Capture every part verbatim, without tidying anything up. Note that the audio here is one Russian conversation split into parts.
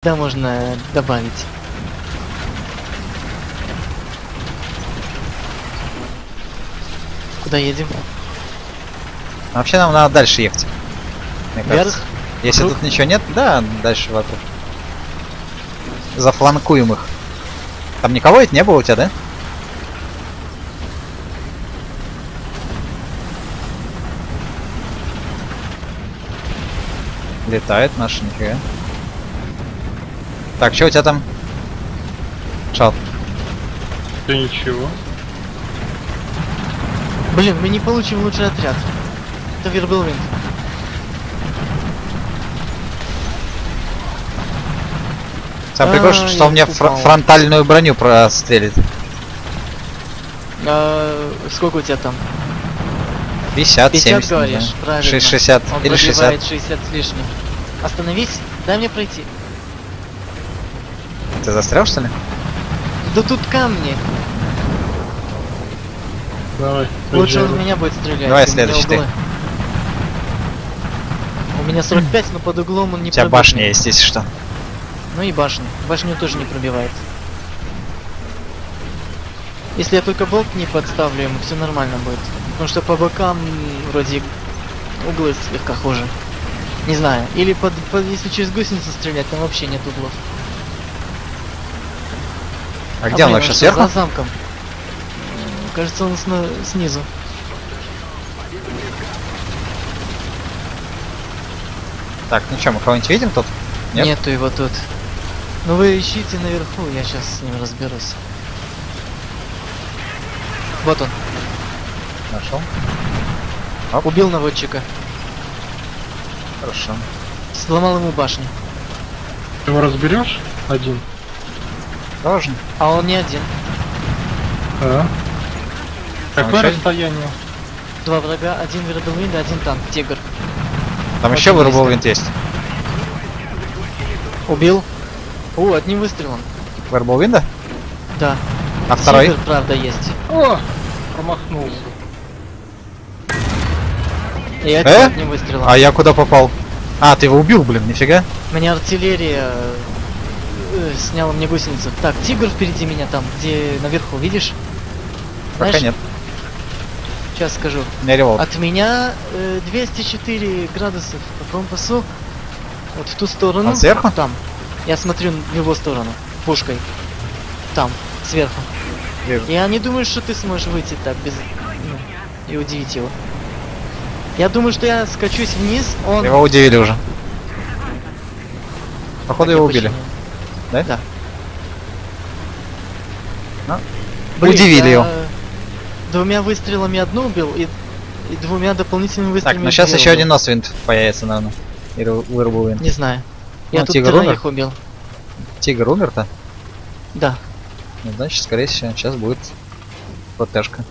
всегда можно добавить. Куда едем? Вообще нам надо дальше ехать. Мне Вверх? кажется. Если Вокруг? тут ничего нет, да, дальше вокруг. Зафланкуем их. Там никого ведь не было у тебя, да? Летает наша, нифига. Так, что у тебя там? Шал. Да ничего. Блин, мы не получим лучший отряд. Это Вербелвинд. Сам прикол, что я он мне фр упал. фронтальную броню прострелит. А, сколько у тебя там? пятьдесят, пятьдесят семьдесят, говоришь, да. правильно. шестьдесят Он или шестьдесят. пробивает шестьдесят с лишним. Остановись, дай мне пройти. Ты застрял, что ли? Да тут камни. Давай. Лучше он в поезжай. меня будет стрелять. Давай у меня следующий ты. углы. У меня сорок пять, но под углом он не У тебя пробьет башня меня. есть, если что. Ну и башню. Башню тоже не пробивает. Если я только болт не подставлю, ему все нормально будет. Потому что по бокам м, вроде углы слегка хуже. Не знаю. Или под, под- если через гусеницу стрелять, там вообще нет углов. А где он блин, вообще, что, сверху? За замком. М, Кажется, он сна- снизу. Так, ну что, мы кого-нибудь видим тут? Нет? Нету его тут. Ну вы ищите наверху, я сейчас с ним разберусь. Вот он. Нашел. Убил наводчика. Хорошо. Сломал ему башню. Ты его разберешь? Один. Должен. А он не один. А? Какое чё? расстояние? Два врага, один Вербелвинд, один танк, тигр. Там Вот еще он вырубал есть. винт есть. Убил. О, одним выстрелом. Вырубал винда? Да. А второй? Тигр, правда, есть. О! Промахнулся. И один Э? одним выстрелом. А я куда попал? А, ты его убил, блин, нифига. Меня артиллерия э, сняла мне гусеницу. Так, тигр впереди меня там, где наверху, видишь? Пока Знаешь, нет. Сейчас скажу. У меня револт. От меня э, двести четыре градусов по компасу. Вот в ту сторону. Он сверху? Там. Я смотрю в его сторону. Пушкой. Там, сверху. Вижу. Я не думаю, что ты сможешь выйти так без... ну, и удивить его. Я думаю, что я скачусь вниз, он... Его удивили уже. Походу Так, его я убили. починил. Да? Да. Ну, Блин, удивили я его. Двумя выстрелами одну убил и, и двумя дополнительными Так, выстрелами ну сейчас две еще убил. один носвинт появится, наверное. Или вырубал винт. Не знаю. Я Ну, тут тигр троих убил. Тигр умер-то? Да. Ну, значит, скорее всего, сейчас будет ПТшка.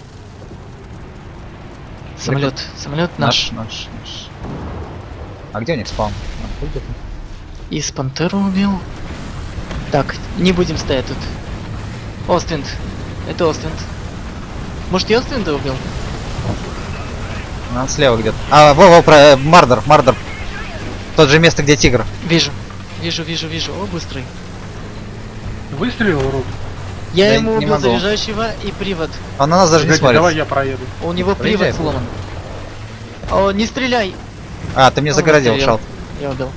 Самолет. Самолет наш. Наш, наш, наш. А где у них спаун? А, тут где-то. Из пантеру убил. Так, не будем стоять тут. Оствинд. Это Оствинд. Может, я Оствинда убил? Ну, он слева где-то. А, во, во, про, э, Мардер, Мардер. Тот же место, где тигр. Вижу. Вижу, вижу, вижу. О, быстрый. Выстрелил, Рут? Я Да ему не убил могу. заряжающего и привод. Он на нас даже не Погоди, смотрит. давай я проеду. У него Проезжай. привод сломан. О, не стреляй! А, ты мне Он загородил, выстрелил. шал. Я убил.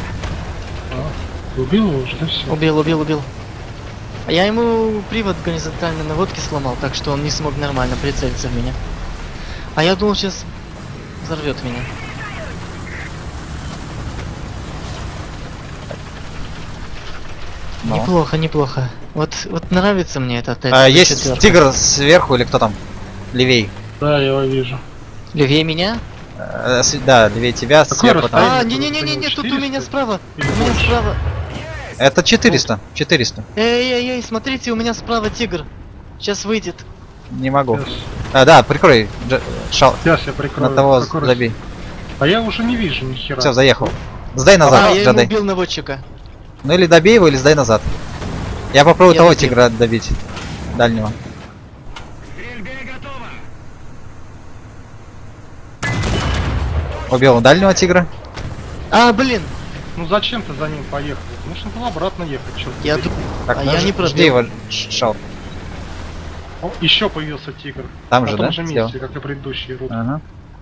А, убил его уже, да все. Убил, убил, убил. А я ему привод горизонтальной наводки сломал, так что он не смог нормально прицелиться в меня. А я думал, сейчас взорвет меня. Ну. Неплохо, неплохо. Вот, вот нравится мне это. А, есть тигр сверху или кто там? Левей. Да, я его вижу. Левее меня? Э, с- да, левее тебя, Какое сверху там. А, Правильно, не-не-не-не, тут у четыреста? меня справа. Или У меня больше? справа. Это четыреста. четыреста. Эй-эй-эй, смотрите, у меня справа тигр. Сейчас выйдет. Не могу. Сейчас, А, да, прикрой. Дж- Шал. сейчас я прикрою. На того Какой раз- забей. А я уже не вижу ни хера. Все, заехал. Сдай назад, А, я ему Джадай. убил наводчика. Ну или добей его, или сдай назад. Я попробую Я того добил. тигра добить. Дальнего. Убил дальнего тигра. А, блин. Ну зачем ты за ним поехал? Нужно было обратно ехать. Чё ты Я здесь? ду- Так, А ну я ж- не жди пробил. его, Ш- Шаут. О, еще появился тигр. Там На же, том да? же Слева? месте, как и предыдущий рут. Ага.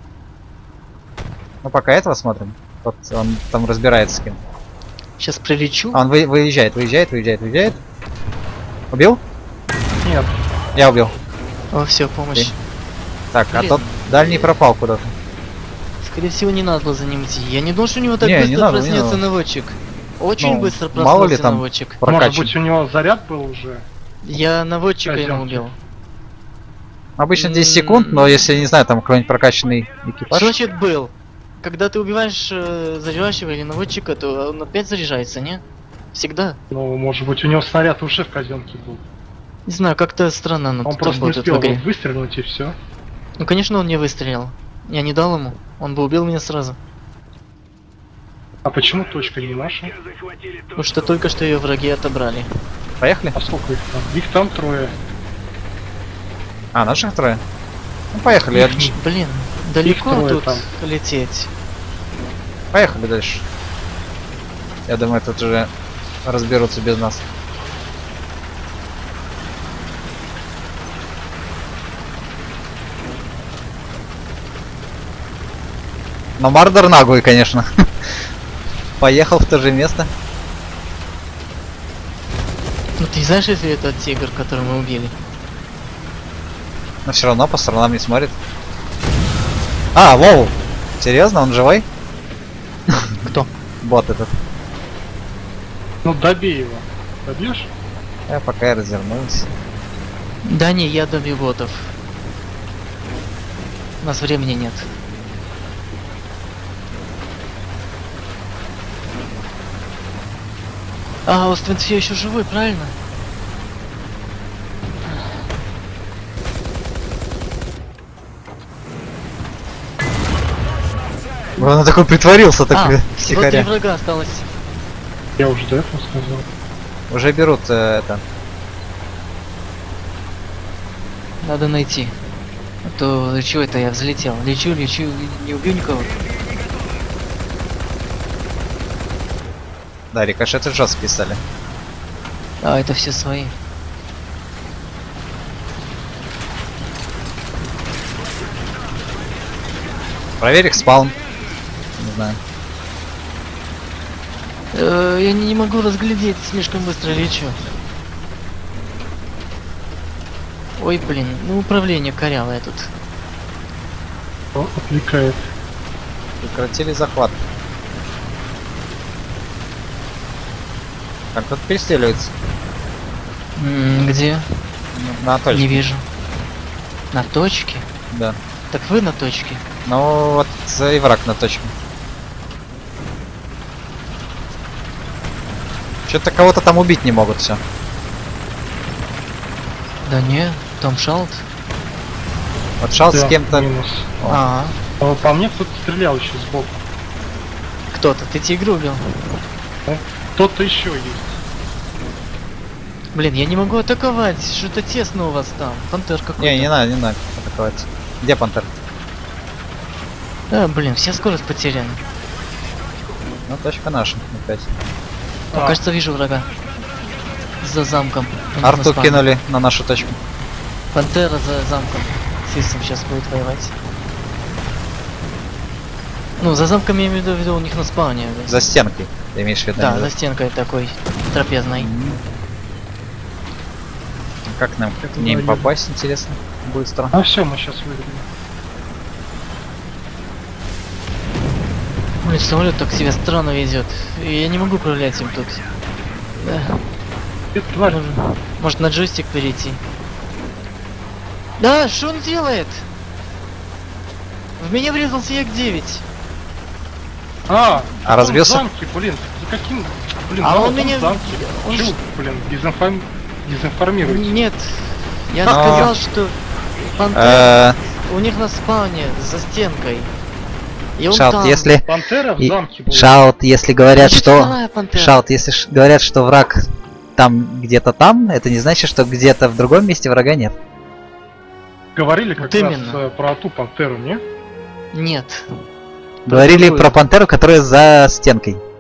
Ну пока этого смотрим. Вот он там разбирается с кем. Сейчас прилечу. А, он вы- выезжает, выезжает, выезжает, выезжает. Убил? Нет, Я убил. О, все, помощь. Окей. Так, а Блин. тот дальний пропал куда-то. Скорее всего, не надо было за ним идти. Я не думал, что у него так Не, не быстро надо, не проснется надо. наводчик. Очень Ну, быстро мало ли проснулся там наводчик. может прокачан. быть у него заряд был уже. Я наводчика ему Козёнки. убил. Обычно десять секунд, но если, не знаю, там какой-нибудь прокачанный экипаж. Что значит был? Когда ты убиваешь э, заряжающего или наводчика, то он опять заряжается, не? Всегда. Ну, может быть у него снаряд уже в казенке был. Не знаю, как-то странно оно Он тут просто не работает в успел игре. выстрелить и все. Ну, конечно, он не выстрелил. Я не дал ему. Он бы убил меня сразу. А почему точка не наша? Потому что только что ее враги отобрали. Поехали? А сколько их там? Их там трое. А, наших трое? Ну поехали, я... Их- Блин, далеко трое тут там. лететь. Поехали дальше. Я думаю, тут уже разберутся без нас. Но Мардер наглый, конечно. Поехал в то же место. Ну ты не знаешь, если это тигр, который мы убили? Но все равно по сторонам не смотрит. А, воу! Серьезно, он живой? Кто? Бот этот. Ну добей его. Добьешь? Я пока я развернулся. Да не, я добью ботов. У нас времени нет. А, Оствин все еще живой, правильно? Он такой притворился, А, такой всего три тихоря. врага осталось. Я уже до этого сказал. Уже берут э, это. Надо найти. А то чего это я взлетел? Лечу, лечу, не убью никого. Да, рикошеты жесткие стали. А, это все свои. Проверь их спаун. Не знаю. Э, я не, не могу разглядеть, слишком быстро лечу. Ой, блин, ну управление корявое тут. О, отвлекает. Прекратили захват. Так, тут перестреливается. М, где? Ну, На точке. Не вижу. На точке? Да. Так вы на точке. Ну вот и враг на точке. Что-то кого-то там убить не могут все. Да не, там шалт. Вот шал с Да, кем-то. минус. О. А, А по мне кто-то стрелял еще сбоку. кто-то, ты тигра убил. Кто-то еще есть. Блин, я не могу атаковать, что-то тесно у вас там. Пантер какой-то. Не, не надо, не надо атаковать. Где пантер? А, блин, вся скорость потеряна. Ну точка наша опять. О, А. кажется, вижу врага. За замком. У них на Арту спавне. кинули на нашу точку. Пантера за замком. С Исом сейчас будет воевать. Ну, за замком я имею в виду у них на спауне. За стенкой. Ты имеешь в виду? Да, не за стенкой такой трапезной. Как нам к ним Вроде. попасть, интересно? Быстро. А все, мы сейчас выиграем. Блин, самолет так себя странно везет. И я не могу управлять им тут. Да, Это тварь. может, может на джойстик перейти. Да, что он делает? В меня врезался як девять. А, А он разбился? в замке, блин, за каким? Блин, А да, он в том меня- замке. он Чё, ж- блин, дезинформ... дезинформируйте. Нет. Я Но- сказал, что Пантера Э, у них на спауне за стенкой. И он Шаут, там. если... Пантера в И- замке была. Шаут, если говорят, Значит, что... вторая пантера. Шаут, если ш- говорят, что враг там где-то там, это не значит, что где-то в другом месте врага нет. Говорили как Вот раз именно. э, про ту пантеру, не? Нет. Говорили другую. про пантеру, которая за стенкой.